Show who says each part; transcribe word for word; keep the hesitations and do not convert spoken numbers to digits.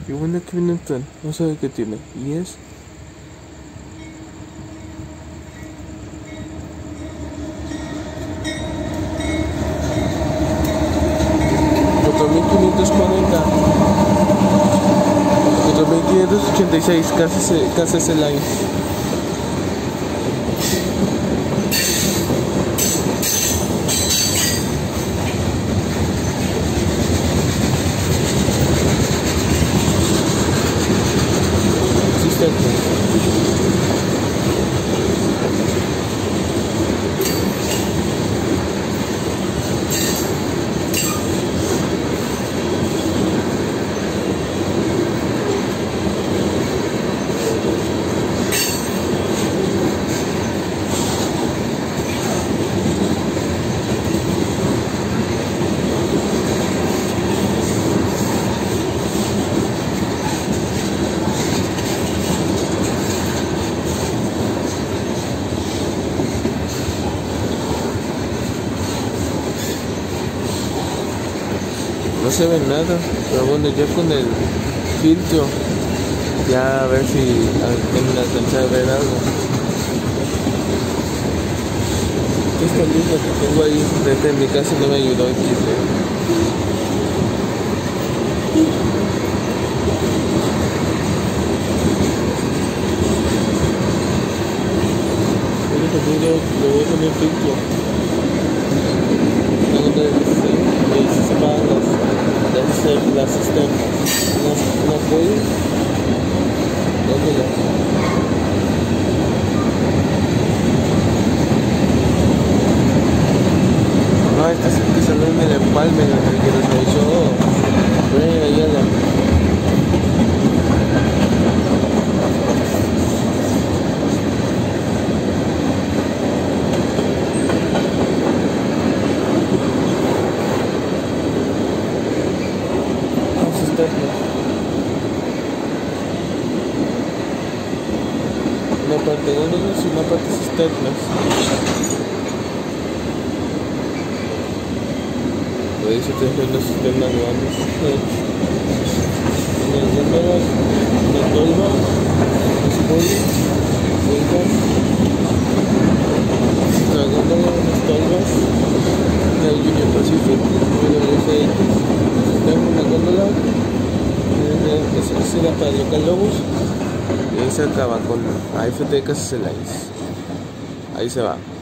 Speaker 1: Qué bueno que viene el tren. No sabe qué tiene. ¿Y es? cuatro mil quinientos cuarenta. cuatro mil quinientos ochenta y seis. Casi se, casi se line. No se ve nada, pero bueno, ya con el filtro, ya a ver si tengo la alcanza de ver algo. Esta luz que tengo ahí frente en mi casa no me ayudó aquí. Le voy a poner filtro. Tengo que decir, y ahí se separan las, las, las externas. Una, una full. ¿Dónde la? No, esta es que salió en el empalme, el que nos revisó. Bueno, ahí la. Una parte de góndolas y una parte cisternas. Por ahí se te ven las cisternas grandes. Unas góndolas, unas tolvas, unas pollas, vueltas, una góndola, unas tolvas, una Union Pacific, una W S X, tengo una góndola, esa será para local lobos. Y ahí se acaba con A F T Casas Lines. Ahí se va.